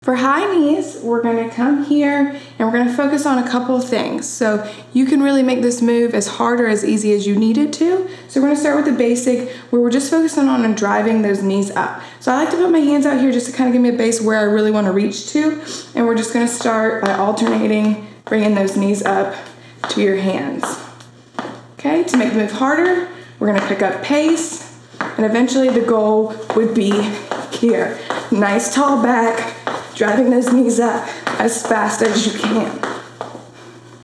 For high knees, we're gonna come here and we're gonna focus on a couple of things. So you can really make this move as hard or as easy as you need it to. So we're gonna start with the basic where we're just focusing on driving those knees up. So I like to put my hands out here just to kind of give me a base where I really wanna reach to. And we're just gonna start by alternating, bringing those knees up to your hands. Okay, to make the move harder, we're gonna pick up pace, and eventually the goal would be here. Nice tall back, driving those knees up as fast as you can.